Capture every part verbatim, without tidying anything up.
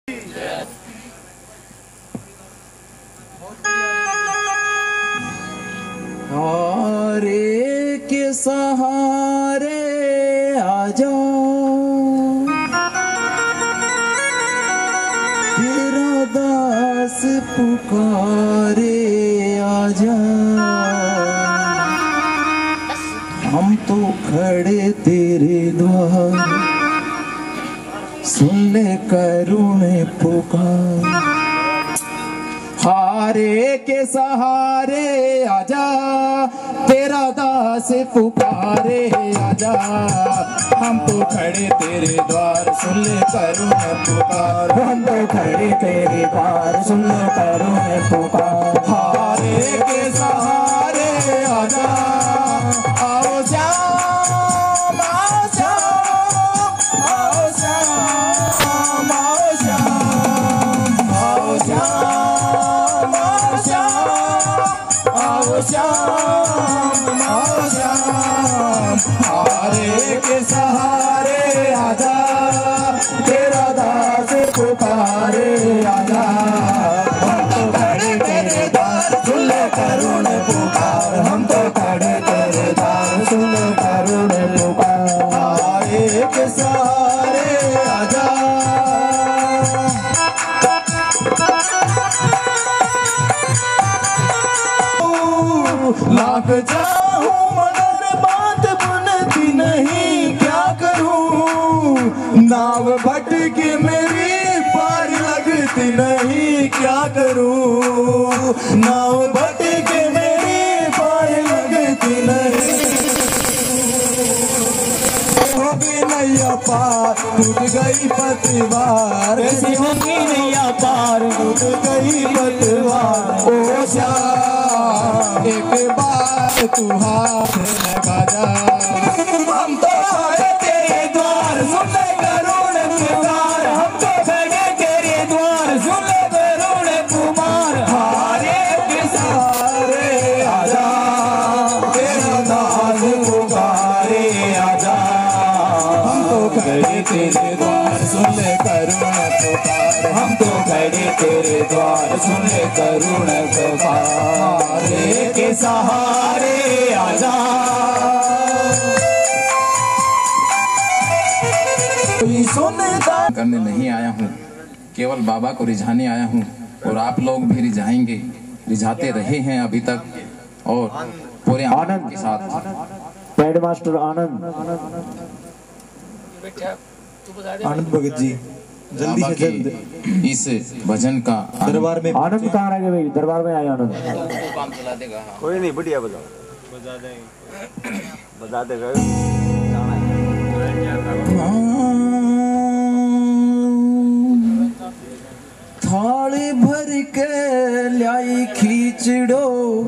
हारे के सहारे आजा, तेरा दास पुकारे आजा। हम तो खड़े तेरे द्वार, सुन ले करुण पुकार। हारे के सहारे आजा, तेरा दास पुकारे आजा। हम तो खड़े तेरे द्वार, सुन ले करुण पुकार। हम तो खड़े तेरे द्वार, सुन ले करुण पुकार। हारे के सहारे आजा, आओ श्याम आओ श्याम आओ श्याम आओ श्याम आओ श्याम आओ श्याम आओ श्याम आओ श्याम। हारे के सहारे आजा, तेरा दास पुकारे आजा। हम तो खड़े तेरे द्वार, सुन ले करुण पुकार। हम तो खड़े तेरे द्वार, सुन ले करुण पुकार। हारे के सहारे आजा, लाख जाऊं मगर बात बनती नहीं, क्या करूं नाव भटकी मेरी पार लगती नहीं। क्या करूं नाव भटकी मेरी पार लगती नहीं। होगी नैया पार टूट गई पतवार, ऐसी होगी नैया पार टूट गई पतवार। ओ श्याम एक बार तू हाथ लगा जा। हम तो आए तेरे द्वार, सुन ले करुण पुकार। हम तो खड़े तेरे द्वार, सुन ले करुण पुकार। हारे के सहारे आजा, तेरा दास पुकारे आजा। हम तो खड़े तेरे द्वार, सुन ले करुण पुकार। हम तो खड़े तेरे द्वार, सुन ले करुण पुकार। हारे के सहारे आजा, कोई सुनता करने नहीं आया हूँ, केवल बाबा को रिझाने आया हूँ। और आप लोग भी रिझाएंगे, रिझाते रहे हैं अभी तक, और पूरे आनंद के साथ। हेड मास्टर आनंद आनंद भगत जी जल्दी बाबा से की जल्द इस भजन का दरबार में। आनंद कहाँ रह गए भाई? दरबार में आए आनंद। काम चला देगा। कोई नहीं, बढ़िया बजाओ, बजा देंगे बजा देगा। थाली भर के लाई खींचड़ो,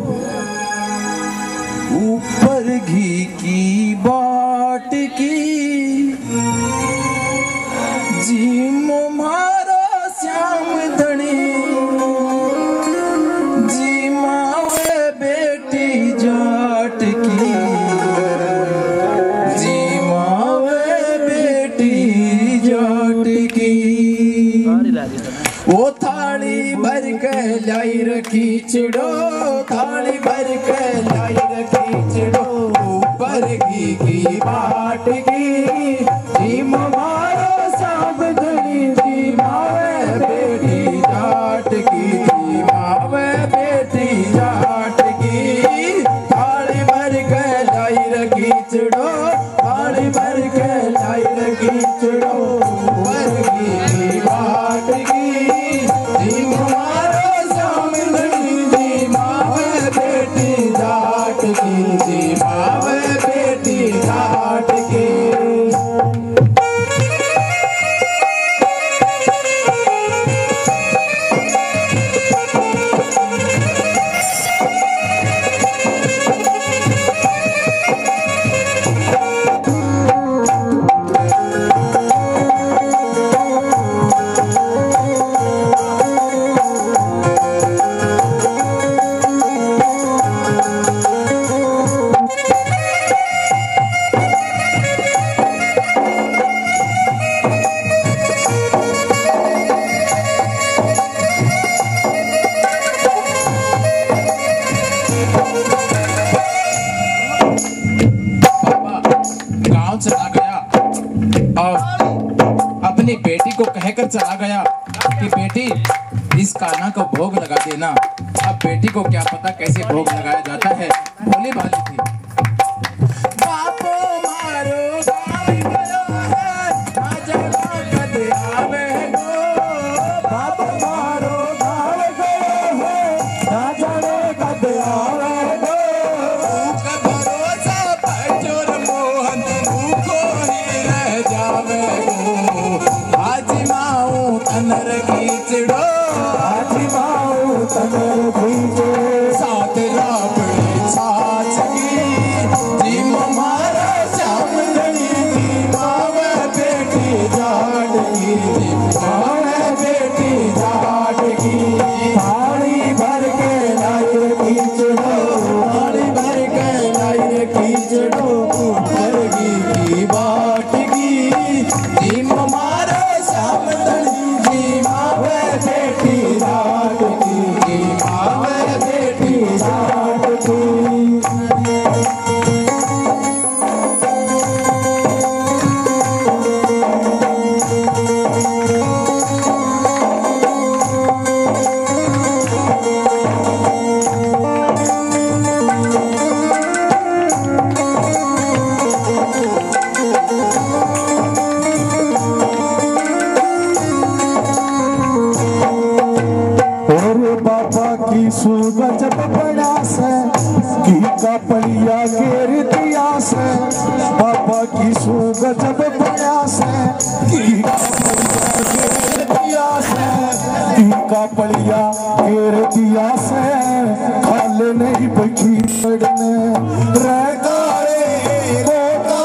ऊपर घी की बाट की। जी मारो श्याम धनी, जी मावे बेटी जाट की। जी मावे बेटी जाट की। वो थाली भर के लाई रखी चिड़ो, थाली भर के लाई रखी चिड़ो, ऊपर घी की बाट की। जी मारो सब धनी, जी मावे बेटी जाट की। जी मावे बेटी जाट की। थाली भर के लाई रखी चिड़ो, थाली भर के लाई रखी चिड़ो, ऊपर घी की बाट की। जी मारो श्याम धनी, जी मावे बेटी जाट की। जी मावे बेटी जाट की। आ गया कि बेटी इस कान्हा को भोग लगा देना। अब बेटी को क्या पता कैसे भोग लगाया जाता है, भोली भाली थी। बापो मारो गाय गयो है, ना जाना कद आवे गो। बाप मारो गाँव गयो है, ना जाने कद आवे गो। का भरोसा पर चोर मोहन भूखो ही रह जावे गो। आज माऊ तनर खींचड़ो, आज माऊ तनर खींचे। साथ राबड़ी साच की जिम मारा चामदनी की मावे बेटी जाट की, मावे बेटी जाट की। थाली भर के लाई खींचड़ो, थाली भर के लाई खींचड़ो, भरगी की बाट की जिम मारा चामदनी की मावे बेटी जाट की, मावे बेटी जाट की। और बाबा की सुगा जब बड़ा से घी का पलिया घेर दिया से। बाबा की सुगा जब बड़ा से घी का पलिया घेर दिया से। घी का पलिया घेर दिया से, खाले नहीं बैठी पड़ने रह काले रे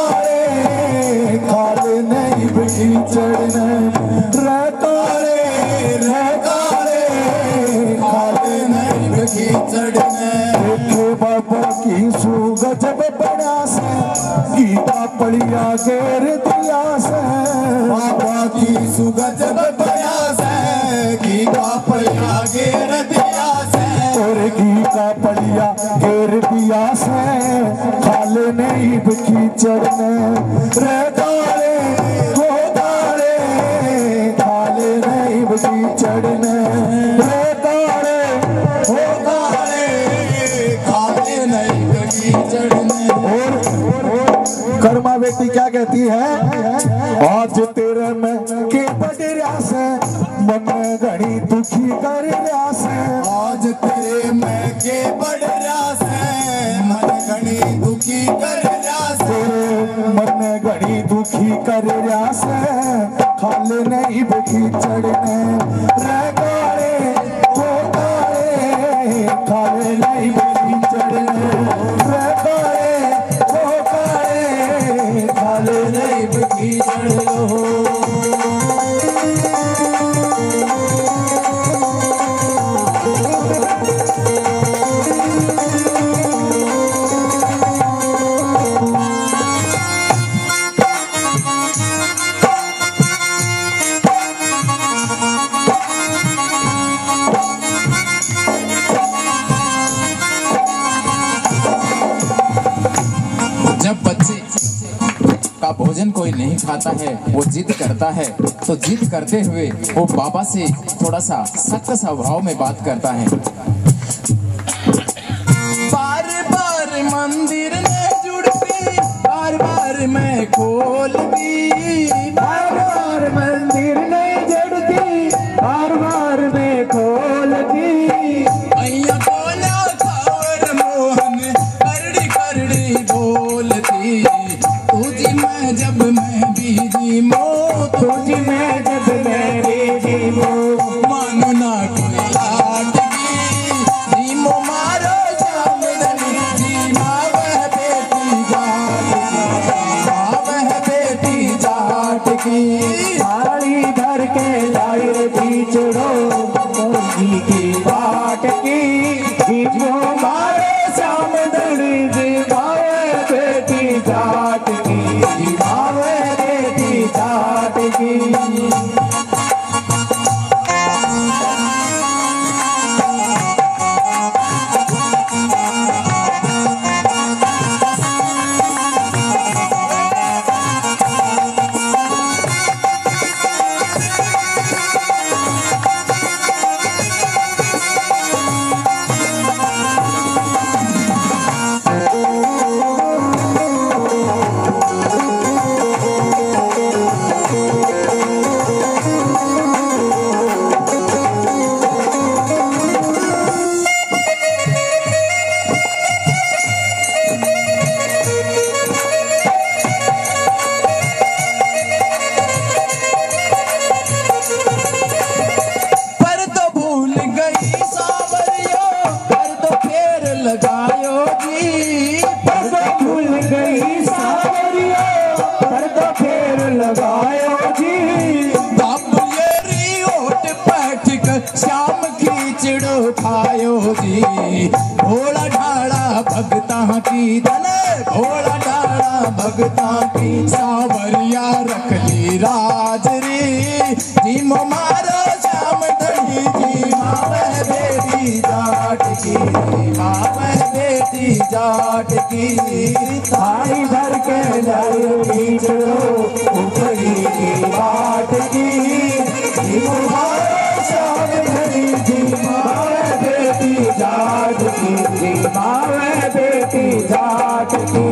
काले। खाले नहीं बैठी चढ़ने रह काले रह काले। खाले नहीं बैठी चढ़ने। देखो बाबा की सुगा जब बड़ा से गीता पड़िया घेर दिया से। बाबा की सुगा जब बड़ा से गीता पलिया घेर दिया से। और घी का पड़िया घेर दिया से, खाले नहीं बिखी चढ़ने रे काले हो काले। खाले नहीं बिखी चढ़ने रे काले हो काले। खाले नहीं बगी चढ़ने। और कर्मा बेटी क्या कहती है? आज तेरे में के बड़े रास है, मन घड़ी दुखी कर रास है। आज तेरे मैं के बड़ रास है, मन घड़ी दुखी कर रास है। तेरे मन घड़ी दुखी कर रास है, खाले नहीं बिखी चढ़ने रे काले हो काले। खाले नहीं बिखी चढ़ने रे काले हो काले। खाले नहीं बिखी चढ़ने। जब बच्चे का भोजन कोई नहीं खाता है, वो जिद करता है, तो जिद करते हुए वो बाबा से थोड़ा सा सख्त स्वभाव में बात करता है। बार बार मंदिर में जुड़ती, बार बार मैं खोल दी। बार बार मंदिर नहीं जड़ती, बार बार में खोल दी। अय्या बोला खावर मोहन करड़ी करड़ी बोलती। तुझी मैं जब मैं बीजी मो, तुझ में जब मेरी जीवो। मानो ना कोई लाट की जीमो मारो चामदनी जी। मावह बेटी जाट की, मावह बेटी जाट की। थाली भर के लाई रे खींचड़ो, मोगी की बाट की। जीवो मारे सामदड़ी जीवावे बेटी जाट की, जीवावे बेटी जाट की। श्याम खींचड़ो खायो जी भोला ढाला भगता की धन भोला ढाला भगता की सावरिया रख ली राज रे जी मारो श्याम धनी जी मावे बेटी जाट की मावे बेटी जाट की थाली भर के लायो खींचड़ो ऊपरी की बाट की जी मारो श्याम धनी जी मावे बेटी जाट की जी मावे बेटी जाट की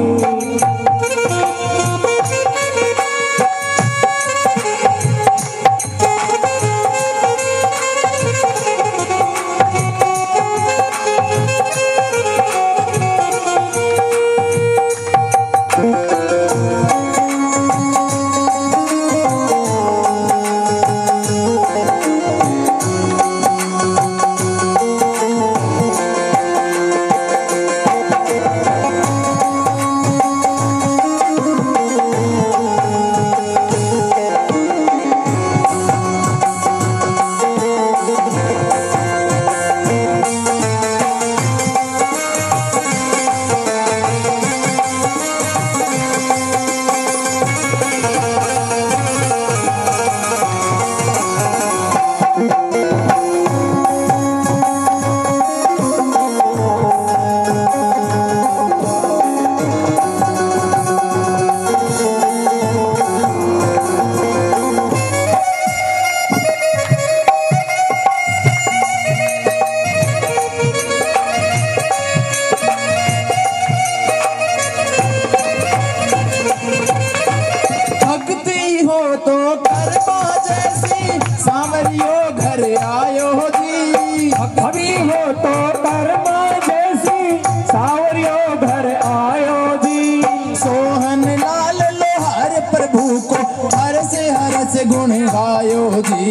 गुण गायो जी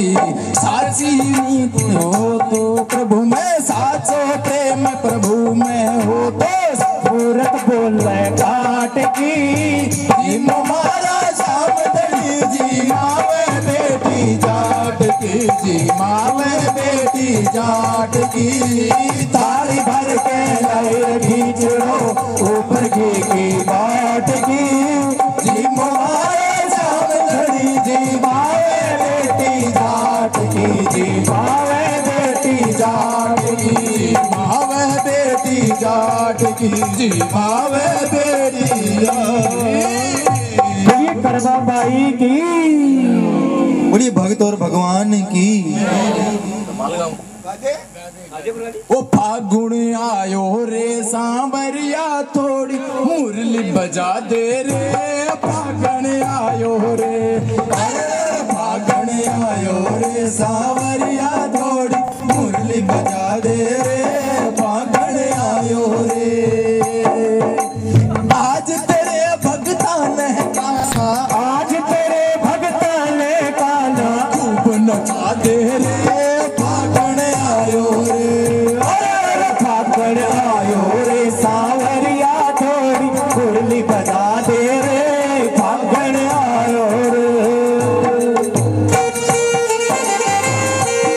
साची नीति हो तो प्रभु में साचो प्रेम प्रभु में हो तो सूरत बोले काट की जी मारा श्याम धनी जी मावे बेटी जाट की जी मावे बेटी जाट की थाली भर के लाए खींचड़ो ऊपर की की बाट की जी मारा श्याम धनी जी मावे बेटी जाट की जी मावे बेटी जाट की मावे बेटी जाट की जी मावे बेटी ये करवा बाई की बोलिए भक्त और भगवान की। ओ फागुन आयो रे सांवरिया थोड़ी मुरली बजा दे रे फागुन आयो रे फागुन आयो रे सांवरिया थोड़ी मुरली बजा दे रे फागुन आयो रे आज तेरे भगता ने काना आज तेरे भगता ने काना खूब नचा दे रे फागुन आयो रे फागुन आयो रे सांवरिया थोड़ी मुरली बजा दे रे फागुन आयो रे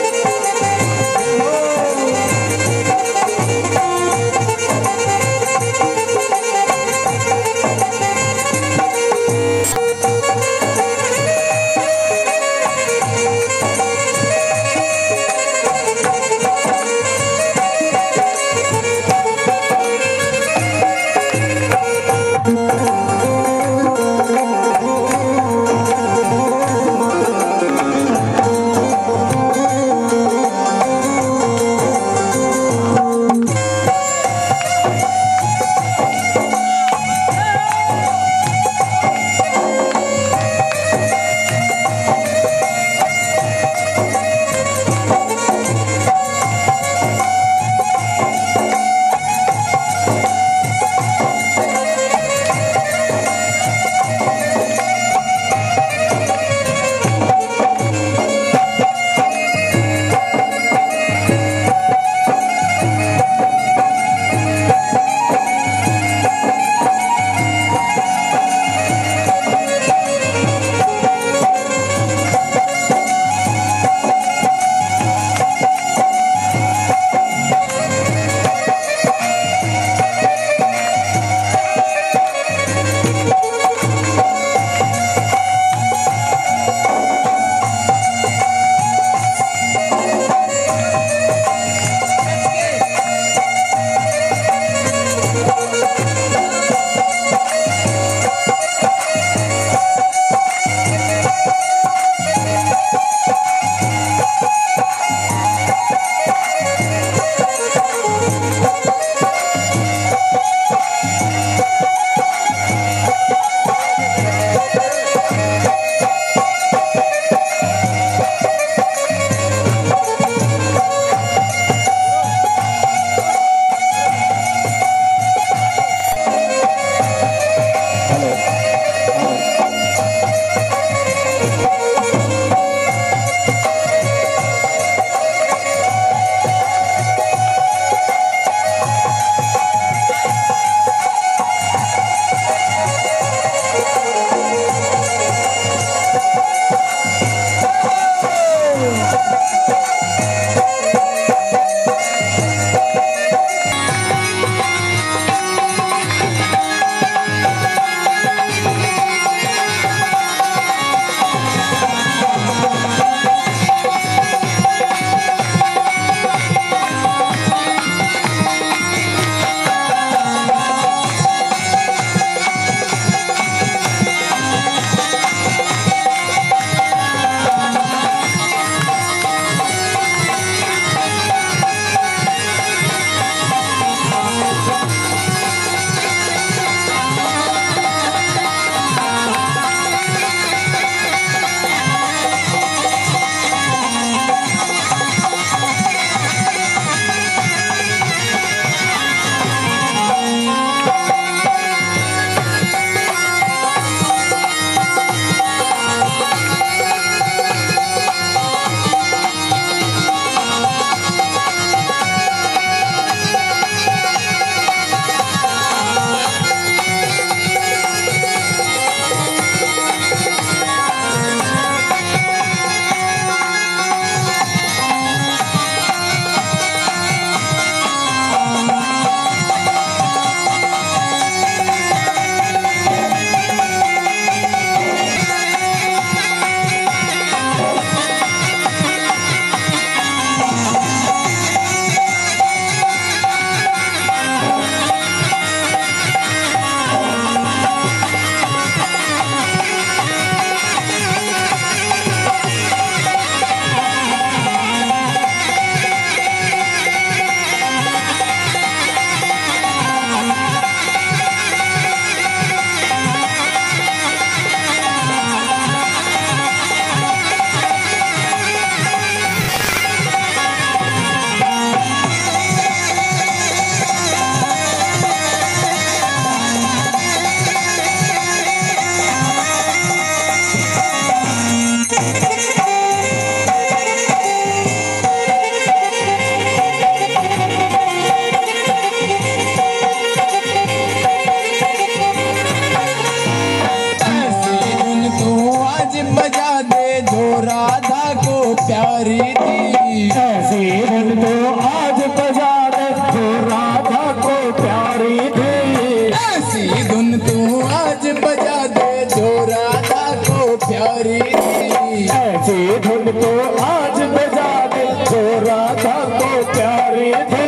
प्यारी थी, ऐसी धुन तो आज बजा दे जो राधा को प्यारी थी। ऐसी धुन तू आज बजा दे जो राधा को प्यारी थी। ऐसी धुन तो आज बजा दे जो राधा को प्यारी थी।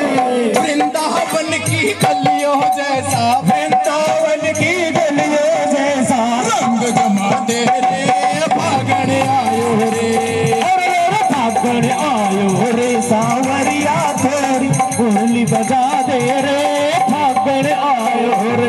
वृंदावन की गलियों जैसा, वृंदावन की गलियों जैसा रंग जमा दे रे फागण आयो रे। फागण आयो रे सावरिया थोड़ी मुरली बजा दे रे फागण आयो रे।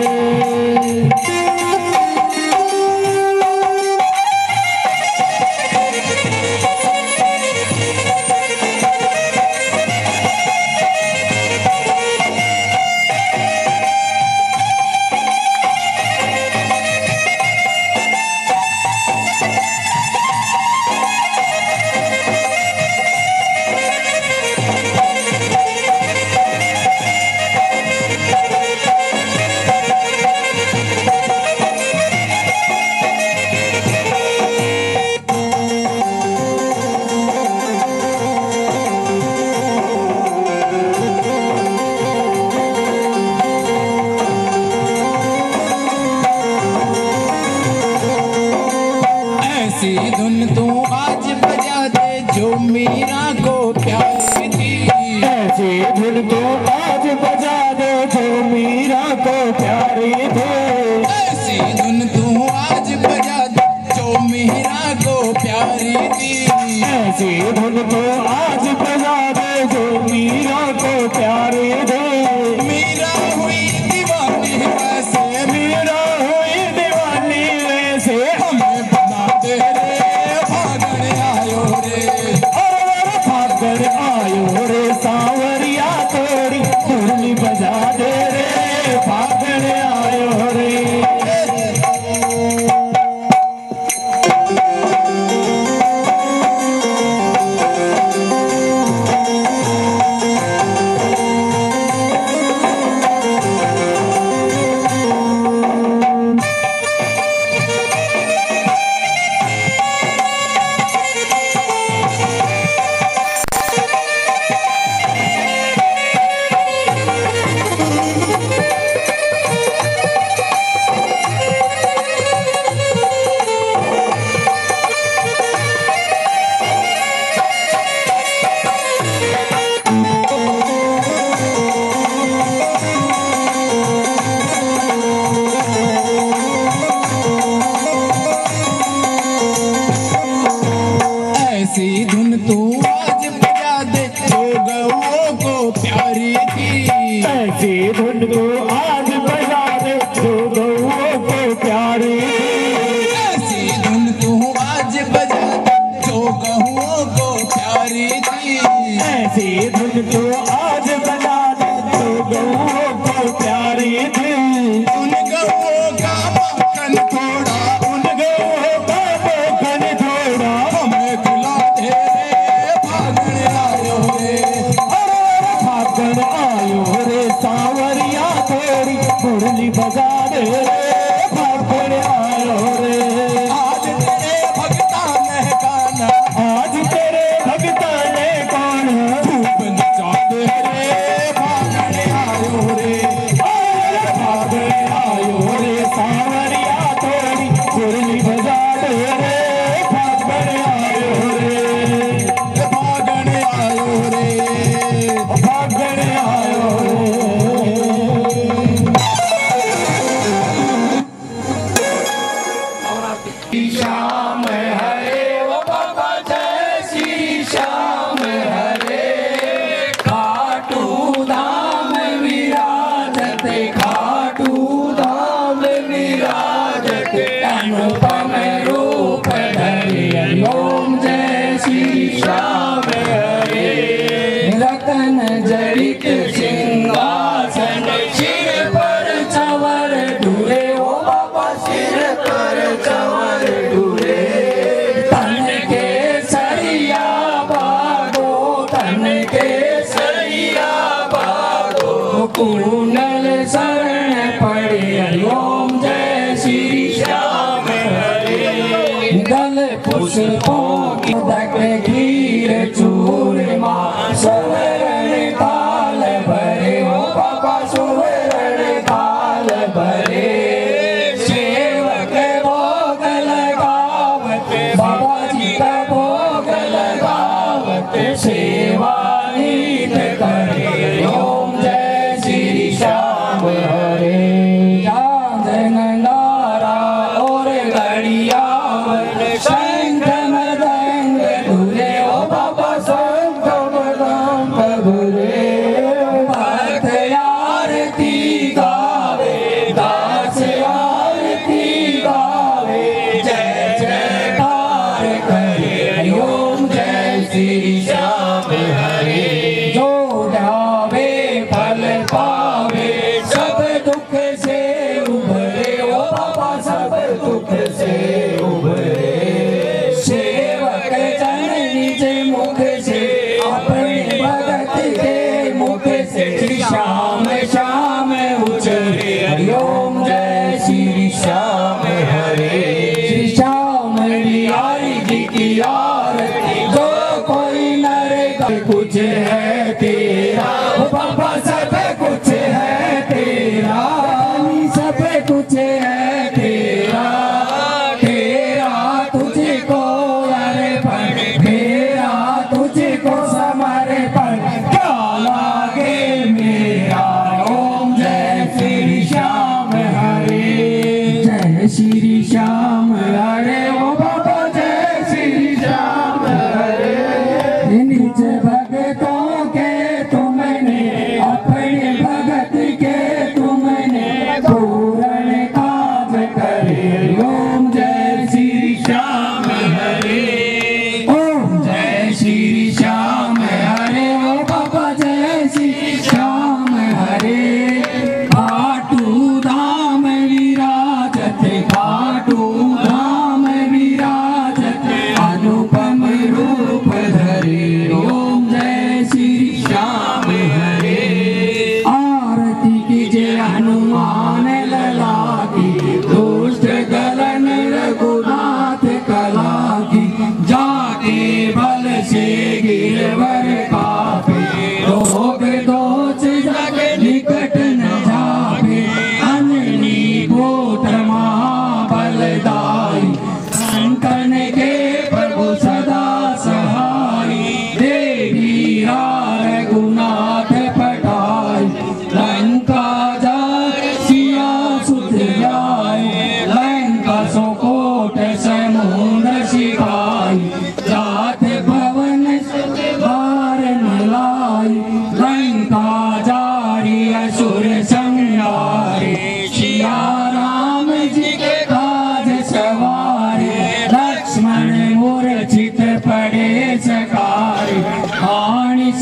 ऐसी धुन तू आज बजा दे जो मीरा को प्यारी थी। ऐसी धुन तो आज बजा दे जो मीरा को प्यारी थी। ऐसी धुन तू आज बजा दे जो मीरा को प्यारी थी। ऐसी धुन तो आज बजा दे जो मीरा को प्यारी थी। मीरा हुई दीवानी वैसे, मीरा हुई दीवानी वैसे हमें बता दे रे फागण आयो रे। और फागण आयो रे सावरिया थोड़ी मुरली बजा दे रे फागण आयो रे। ऐसी धुन को आज बजा दे जो गौओं को प्यारी थी। ऐसी धुन तू आज बजा दे जो गहुओं को प्यारी थी। ऐसी धुन को आज बजा दे जो गौओं को प्यारी थी। उन गहुओं का माखन थोड़ा, उन गौओं का माखन थोड़ा हमें खिला दे रे फागण आयो रे। फागण आयो रे सांवरिया तेरी मुरली बजा दे रे फागण आयो रे। आज तेरे भगता ने गाना, आज तेरे भगता ने कौन खूब नचा दे रे फागण आयो रे। फागण आयो रे सांवरिया तेरी मुरली बजा दे रे फागण आयो रे। फागण आयो रे। फागण आयो रे। श्याम हरे ओ बाबा जय श्री श्याम हरे। खाटू धाम विराजते, खाटू धाम विराजते, अनुपम रूप धरि ओम जय श्री श्याम हरे। रतन जड़ित सिंहासन सिर पर चवर ढूले, ओ बाबा सिर पर चवर ढूले। तन के सरिया बागो, तन के सरिया बागो, कुंडल शरण पड़े ओम जय श्री श्याम हरे। दल पुष्पों की दक घीर चूरमा, सुवर्ण ताल भरे, ओ बाबा सुवर्ण ताल भरे। सेवक भोग लगावत, बाबा जी का भोग लगावत, सेवा नीत करे ओम जय श्री श्याम हरे। चांद नंगारा और घड़ियाल, शंख मृदंग धुले, ओ बाबा शंख मृदंग धुले। भक्त आरती गावे, दास आरती गावे, जय जयकार करे ओम जय श्री श्याम हरे। जो ढावे फल पावे, सब दुख से उभरे, ओ बाबा सब दुख से उभरे। सेवक जन निज मुख से, अपने भगत के मुख से, श्याम श्याम उचरे हरि ओम जय श्री श्याम हरे। श्री श्याम बिहारी जी की आरती, जो कोई नर कुछ है तेरा, ओ बाबा सब कुछ है तेरा, सब कुछ है तेरा। तेरा तुझको अर्पण, मेरा तुझको समर्पण, क्या लागे मेरा ओम जय श्री श्याम हरे। जय श्री श्याम हरे, ओ बाबा जय श्री श्याम हरे। निज भगतों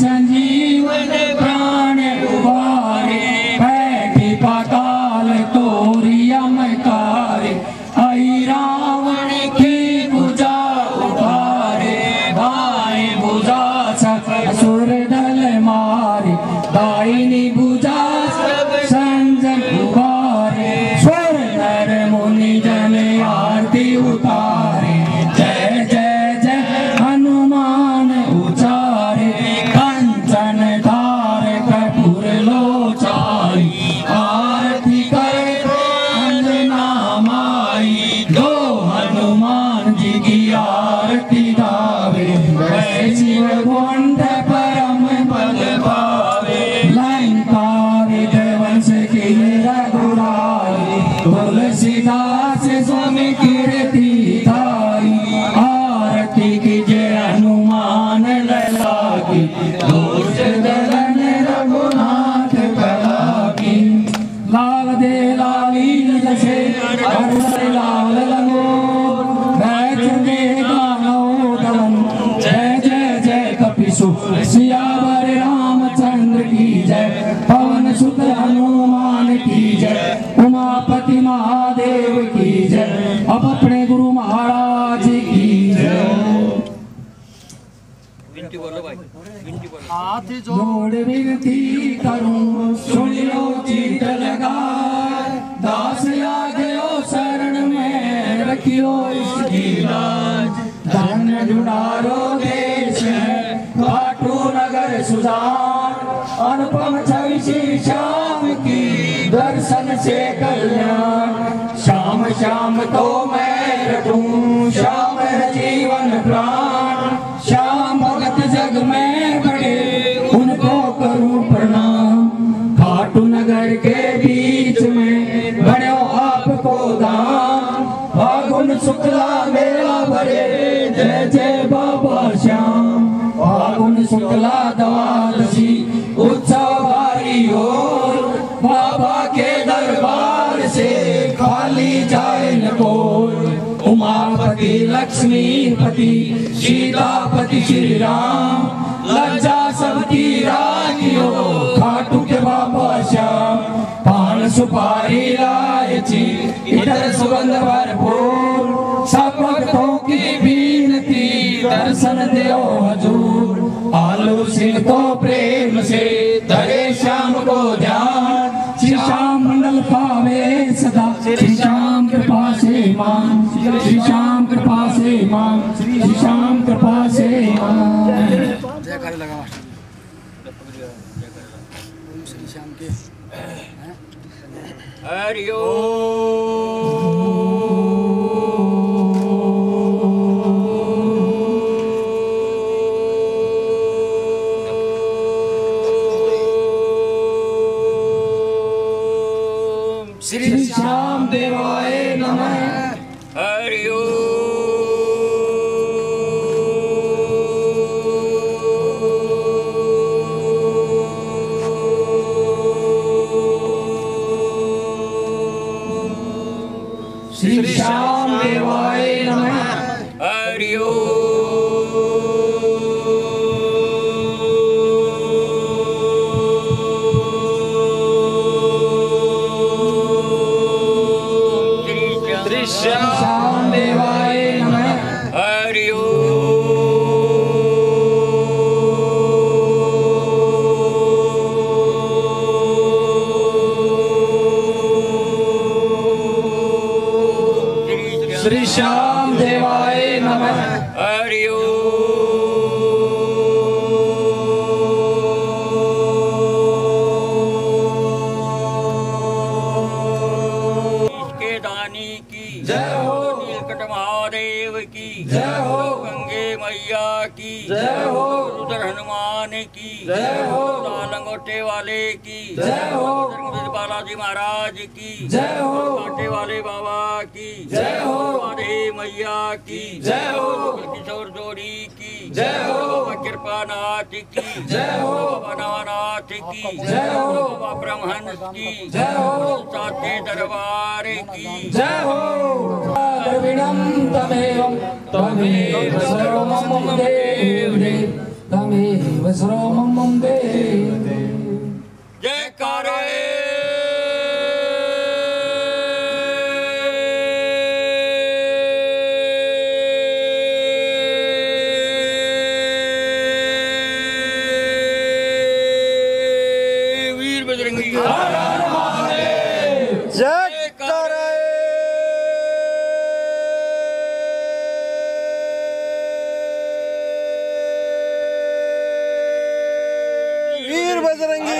संजीवन प्राण उबारे, बैठी पाताल तोरी अमकारे, आई रावण की भुजा उतारे, बाएं भुजा असुर दल मारे, दाहिनी भुजा संजन उबारे, स्वर नर मुनि जन आरती उतारे, जय जय जय हनुमान उचारे, कंचन धार कपूर लोचारी, आरती करे अंजना माई, दो हनुमान जी की आरती गावे, वै शिव गुंड परम पद पावे, लंका विध्वंस की रघुराई, तुलसीदास स्वामी कीर्ति धारी, आरती की जय हनुमान लला की, दोष दलन रघुनाथ कला की, लाल दे लाली जैसे हर लाल लगो, बैठ दे गानो दलन, जय जय जय कपिसु सियावर रामचंद्र की जय, पवन सुत हनुमान की जय, उमापति महादेव की जय, अब अपने गुरु महाराज की जय। जोड़ विनती करूं सुन लो चित लगाए, दास आ गयो शरण में रखियो इसकी लाज, धन जुड़ारो देश है खाटू नगर सुजान, अनुपम छवि श्री श्याम की दर्शन से कल्याण, श्याम श्याम तो मैं रटूं, श्याम है जीवन प्राण, श्याम भगत जग में बड़े उनको करूं प्रणाम, खाटू नगर के बीच में बड़ो आपको दान, फागुन शुक्ला मेला भरे, जय जय बाबा श्याम, फागुन शुक्ला द्वादशी उत्सव भारी हो, बाबा के दरबार से खाली जाए न कोई, उमापति लक्ष्मीपति सीतापति श्री राम, लज्जा सबकी राखियो खाटू के बाबा श्याम, पान सुपारी लायची इधर सुगंध भरपूर, सब भक्तों की विनती दर्शन दो हजूर, आलू सिंह तो प्रेम से धरे श्याम को ध्यान, श्री श्याम मंडल पावे सदा, श्री श्याम कृपा से मान, श्री श्याम कृपा से मान, श्री श्याम कृपा से मान। जयकारे लगा श्री श्याम के हरि श्री श्याम देवाय नमः। हरि ओम। श्री श्याम देवाय नमः। हरि ओम। श्याम देवाय नमः। हरि ओम। श्री श्याम देवाय नमः। हरि ओम। के दानी की जय हो, महादेव की जय हो, गंगे मैया की जय हो, रुद्र हनुमान की जय हो, लंगोटे वाले की जय हो, बालाजी महाराज की जय हो, कांटे वाले बाबा की जय हो, राधे मैया की जय हो, किशोर जोड़ी की जय हो, कृपानाथ की जय हो, बनवानाथ की जय हो, ब्रह्महंस की जय हो, साथे दरबार की जय हो। द्रविणं तमेवं त्वमेव सर्वं देव तमेव श्रमं दे। जयकारे वीर बजरंगी वीर बजरंगी